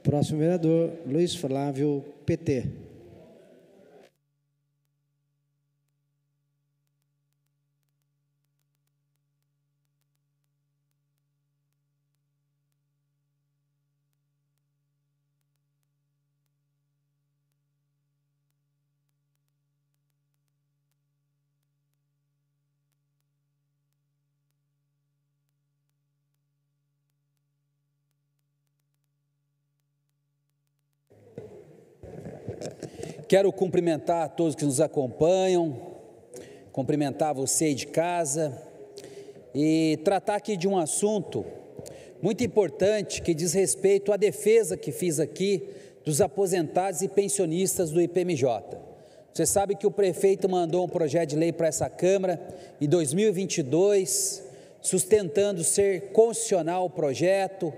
Próximo vereador, Luiz Flávio, PT. Quero cumprimentar a todos que nos acompanham, cumprimentar você aí de casa e tratar aqui de um assunto muito importante que diz respeito à defesa que fiz aqui dos aposentados e pensionistas do IPMJ. Você sabe que o prefeito mandou um projeto de lei para essa Câmara em 2022, sustentando ser constitucional o projeto,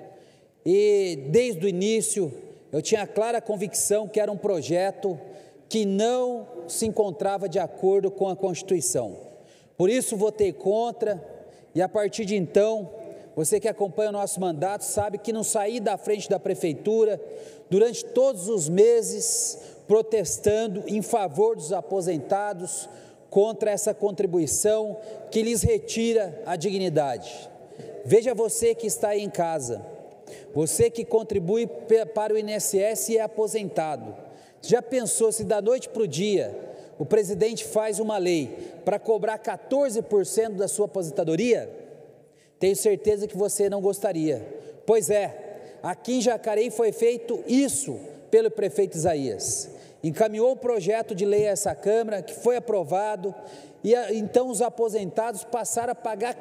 e desde o início eu tinha a clara convicção que era um projeto que não se encontrava de acordo com a Constituição. Por isso votei contra, e a partir de então, você que acompanha o nosso mandato sabe que não saí da frente da prefeitura durante todos os meses protestando em favor dos aposentados contra essa contribuição que lhes retira a dignidade. Veja você que está aí em casa, você que contribui para o INSS e é aposentado. Já pensou se da noite para o dia o presidente faz uma lei para cobrar 14% da sua aposentadoria? Tenho certeza que você não gostaria. Pois é, aqui em Jacareí foi feito isso pelo prefeito Isaías. Encaminhou um projeto de lei a essa Câmara, que foi aprovado, e então os aposentados passaram a pagar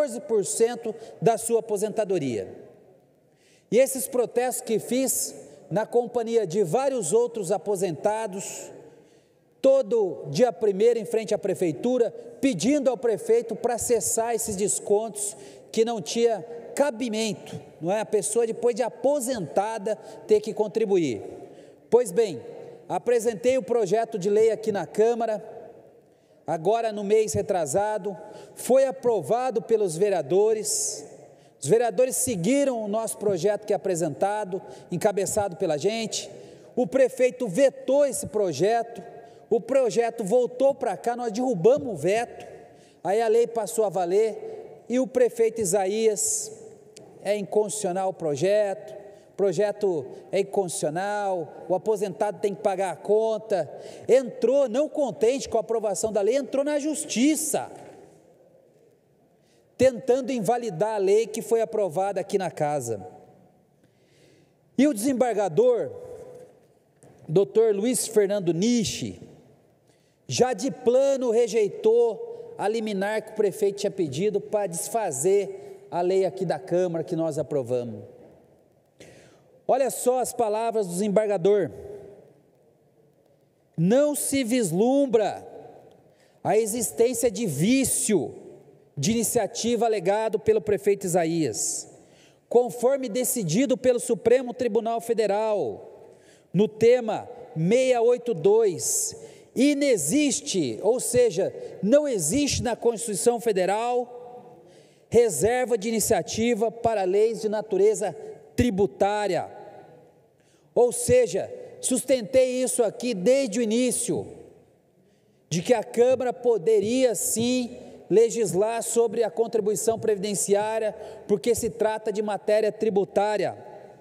14% da sua aposentadoria. E esses protestos que fiz, na companhia de vários outros aposentados, todo dia 1º em frente à prefeitura, pedindo ao prefeito para cessar esses descontos que não tinha cabimento, não é? A pessoa depois de aposentada ter que contribuir. Pois bem, apresentei o projeto de lei aqui na Câmara, agora no mês retrasado, foi aprovado pelos vereadores. Os vereadores seguiram o nosso projeto que é apresentado, encabeçado pela gente. O prefeito vetou esse projeto, o projeto voltou para cá, nós derrubamos o veto, aí a lei passou a valer e o prefeito Isaías, é inconstitucional o projeto é inconstitucional, o aposentado tem que pagar a conta. Entrou, não contente com a aprovação da lei, entrou na justiça, tentando invalidar a lei que foi aprovada aqui na casa. E o desembargador, Dr. Luiz Fernando Nishi, já de plano rejeitou a liminar que o prefeito tinha pedido para desfazer a lei aqui da Câmara que nós aprovamos. Olha só as palavras do desembargador: não se vislumbra a existência de vício de iniciativa alegado pelo prefeito Isaías, conforme decidido pelo Supremo Tribunal Federal, no tema 682, inexiste, ou seja, não existe na Constituição Federal, reserva de iniciativa para leis de natureza tributária. Ou seja, sustentei isso aqui desde o início, de que a Câmara poderia sim legislar sobre a contribuição previdenciária, porque se trata de matéria tributária.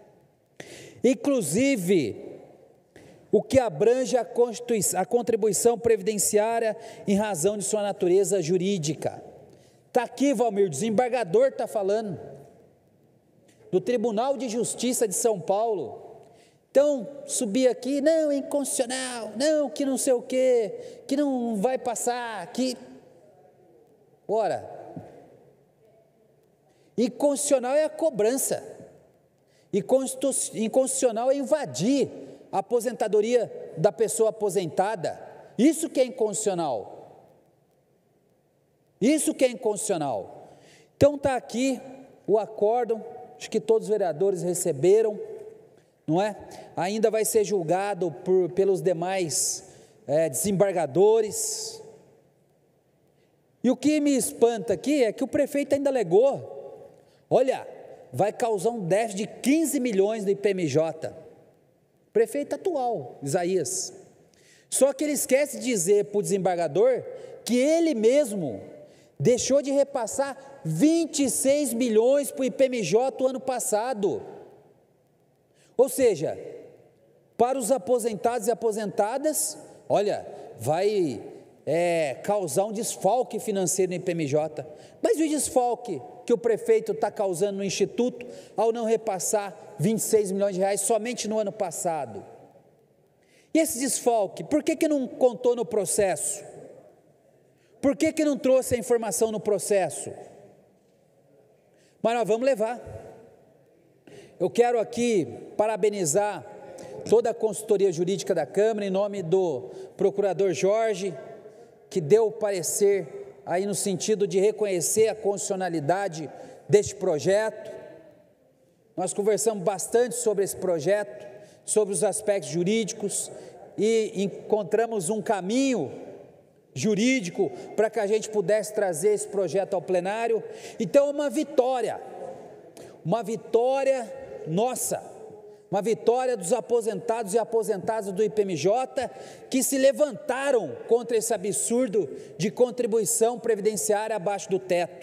Inclusive, o que abrange a contribuição previdenciária em razão de sua natureza jurídica. Está aqui, Valmir, o desembargador está falando, do Tribunal de Justiça de São Paulo. Então, subir aqui, não, é inconstitucional, não, que não sei o quê, que não vai passar, que... Ora, inconstitucional é a cobrança, inconstitucional é invadir a aposentadoria da pessoa aposentada, isso que é inconstitucional, isso que é inconstitucional. Então está aqui o acórdão, acho que todos os vereadores receberam, não é? Ainda vai ser julgado pelos demais desembargadores. E o que me espanta aqui é que o prefeito ainda alegou, olha, vai causar um déficit de 15 milhões do IPMJ. prefeito atual, Isaías. Só que ele esquece de dizer para o desembargador que ele mesmo deixou de repassar 26 milhões para o IPMJ o ano passado. Ou seja, para os aposentados e aposentadas, olha, vai causar um desfalque financeiro no IPMJ. Mas e o desfalque que o prefeito está causando no Instituto ao não repassar 26 milhões de reais somente no ano passado? E esse desfalque, por que não contou no processo? Por que não trouxe a informação no processo? Mas nós vamos levar. Eu quero aqui parabenizar toda a consultoria jurídica da Câmara, em nome do procurador Jorge, que deu o parecer aí no sentido de reconhecer a constitucionalidade deste projeto. Nós conversamos bastante sobre esse projeto, sobre os aspectos jurídicos, e encontramos um caminho jurídico para que a gente pudesse trazer esse projeto ao plenário. Então é uma vitória nossa, uma vitória dos aposentados e aposentadas do IPMJ, que se levantaram contra esse absurdo de contribuição previdenciária abaixo do teto.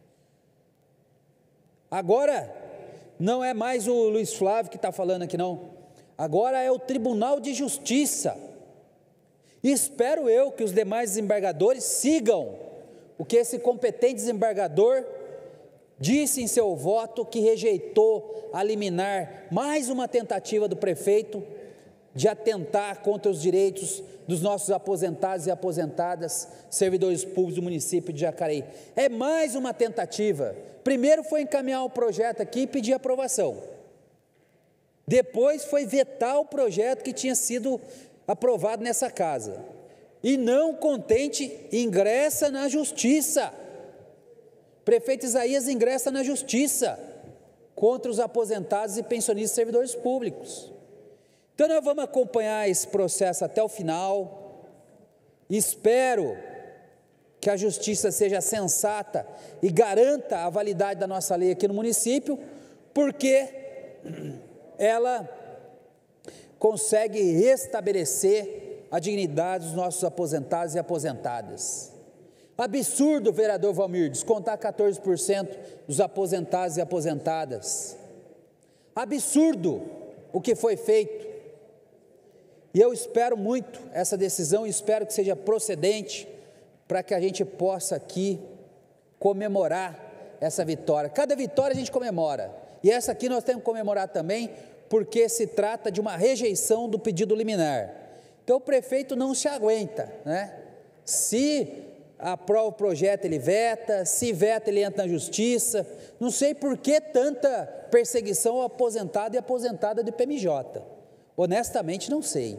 Agora, não é mais o Luiz Flávio que está falando aqui não, agora é o Tribunal de Justiça, e espero eu que os demais desembargadores sigam o que esse competente desembargador disse em seu voto, que rejeitou a liminar mais uma tentativa do prefeito de atentar contra os direitos dos nossos aposentados e aposentadas, servidores públicos do município de Jacareí. É mais uma tentativa. Primeiro foi encaminhar o projeto aqui e pedir aprovação. Depois foi vetar o projeto que tinha sido aprovado nessa casa. E não contente, ingressa na justiça. Prefeito Isaías ingressa na justiça contra os aposentados e pensionistas e servidores públicos. Então nós vamos acompanhar esse processo até o final. Espero que a justiça seja sensata e garanta a validade da nossa lei aqui no município, porque ela consegue restabelecer a dignidade dos nossos aposentados e aposentadas. Absurdo, vereador Valmir, descontar 14% dos aposentados e aposentadas. Absurdo o que foi feito. E eu espero muito essa decisão, espero que seja procedente, para que a gente possa aqui comemorar essa vitória. Cada vitória a gente comemora, e essa aqui nós temos que comemorar também, porque se trata de uma rejeição do pedido liminar. Então o prefeito não se aguenta, né? Se aprova o projeto, ele veta, se veta, ele entra na justiça. Não sei por que tanta perseguição ao aposentado e aposentada do IPMJ. Honestamente não sei.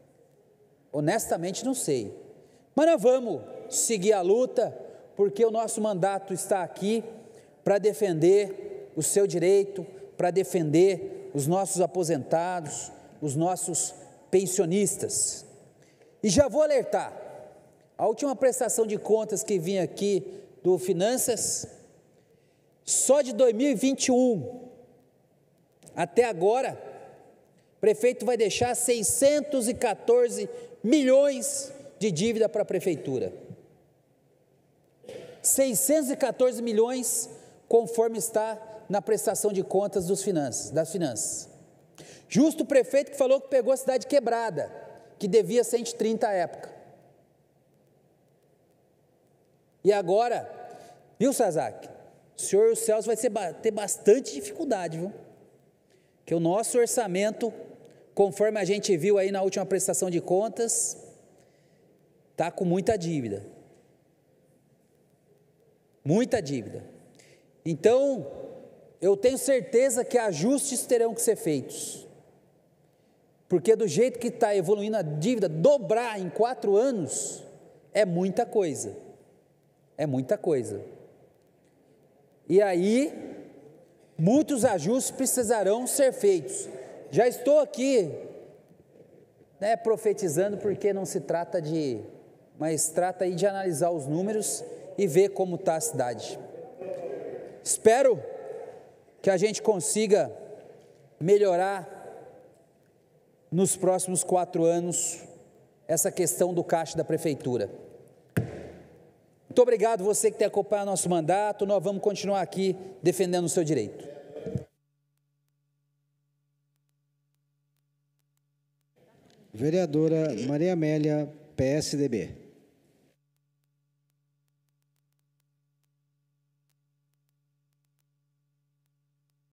Mas nós vamos seguir a luta, porque o nosso mandato está aqui para defender o seu direito, para defender os nossos aposentados, os nossos pensionistas. E já vou alertar, a última prestação de contas que vinha aqui do Finanças, só de 2021 até agora, o prefeito vai deixar 614 milhões de dívida para a prefeitura. 614 milhões, conforme está na prestação de contas das finanças. Justo o prefeito que falou que pegou a cidade quebrada, que devia 130 à época. E agora, viu, Sazak? O senhor e o Celso vai ter bastante dificuldade, viu? Que o nosso orçamento, conforme a gente viu aí na última prestação de contas, está com muita dívida. Muita dívida. Então, eu tenho certeza que ajustes terão que ser feitos. Porque do jeito que está evoluindo a dívida, dobrar em 4 anos é muita coisa. É muita coisa. E aí, muitos ajustes precisarão ser feitos. Já estou aqui, profetizando, porque não se trata de, mas trata aí de analisar os números e ver como está a cidade. Espero que a gente consiga melhorar nos próximos 4 anos, essa questão do caixa da prefeitura. Muito obrigado você que tem acompanhado nosso mandato, nós vamos continuar aqui defendendo o seu direito. Vereadora Maria Amélia, PSDB.